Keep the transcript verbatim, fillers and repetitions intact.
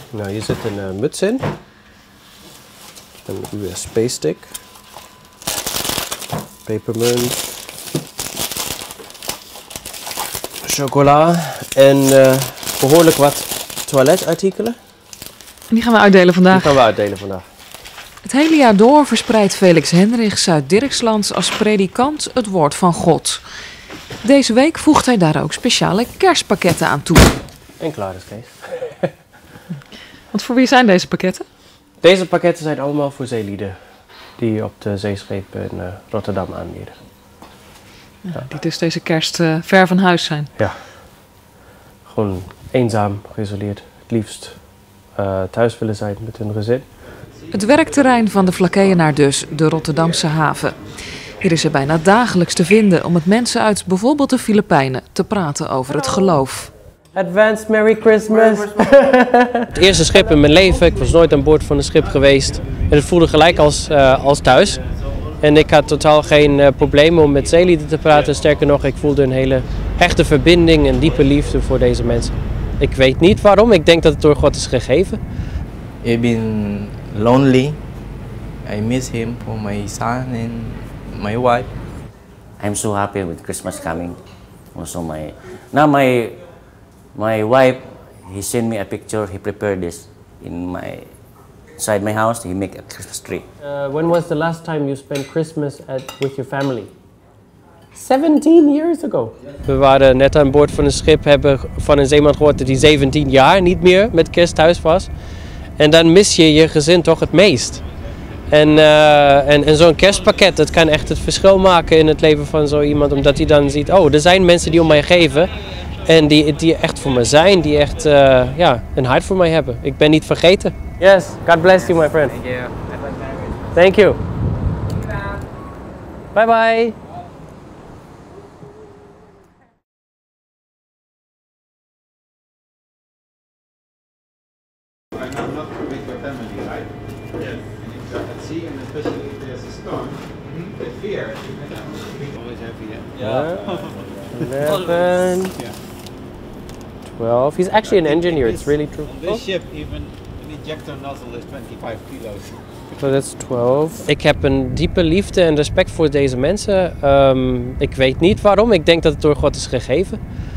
Nou, hier zit een uh, muts in. Een U S B-stick. Pepermunt. Chocola. En uh, behoorlijk wat toiletartikelen. En die gaan we uitdelen vandaag. Die gaan we uitdelen vandaag. Het hele jaar door verspreidt Felix Hendrichs uit Dirkslands als predikant het woord van God. Deze week voegt hij daar ook speciale kerstpakketten aan toe. En klaar is Kees. Want voor wie zijn deze pakketten? Deze pakketten zijn allemaal voor zeelieden die op de zeeschepen in uh, Rotterdam aanmeren. Ja, die dus deze kerst uh, ver van huis zijn. Ja, gewoon eenzaam, geïsoleerd. Het liefst uh, thuis willen zijn met hun gezin. Het werkterrein van de Vlakeienaar dus, de Rotterdamse haven. Hier is er bijna dagelijks te vinden om met mensen uit bijvoorbeeld de Filipijnen te praten over het geloof. Advanced Merry Christmas! Het eerste schip in mijn leven, ik was nooit aan boord van een schip geweest. En het voelde gelijk als, uh, als thuis. En ik had totaal geen uh, problemen om met zeelieden te praten. Sterker nog, ik voelde een hele echte verbinding en diepe liefde voor deze mensen. Ik weet niet waarom, ik denk dat het door God is gegeven. I've been lonely. I miss him for my son and my wife. I'm so happy with Christmas coming. Also my now my my wife, he sent me a picture. He prepared this in my inside my house. He make a Christmas tree. Uh, when was the last time you spent Christmas at, with your family? seventeen years ago. We waren net aan boord van een schip, hebben van een zeeman gehoord dat hij zeventien jaar niet meer met kerst thuis was. En dan mis je je gezin toch het meest. En, uh, en, en zo'n kerstpakket, dat kan echt het verschil maken in het leven van zo iemand. Omdat hij dan ziet, oh, er zijn mensen die om mij geven. En die, die echt voor me zijn, die echt uh, ja, een hart voor mij hebben. Ik ben niet vergeten. Yes, God bless you, my friend. Thank you. Thank you. Bye bye. Right now, not with your family, right? Yes. And if you're at sea, and especially if there's a storm, mm-hmm. the fear, you can always have here. Yeah. eleven. Yeah. twelve. He's actually an engineer, it's really true. On this ship, even an ejector nozzle is twenty-five kilos. So that's twaalf. Ik heb een diepe liefde en respect voor deze mensen. Um, ik weet niet waarom, ik denk dat het door God is gegeven.